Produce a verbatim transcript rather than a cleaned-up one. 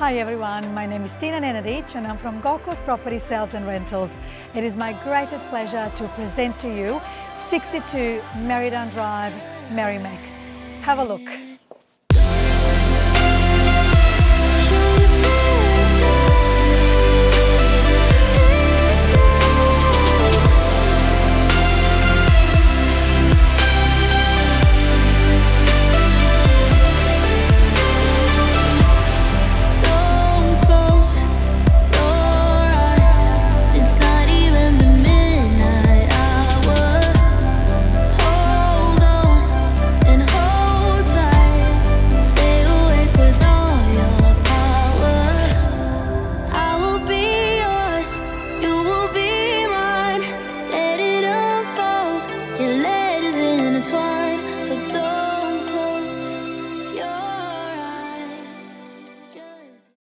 Hi everyone, my name is Tina Nenadic and I'm from Gold Coast Property Sales and Rentals. It is my greatest pleasure to present to you sixty-two Merridown Drive, Merrimac. Have a look. You let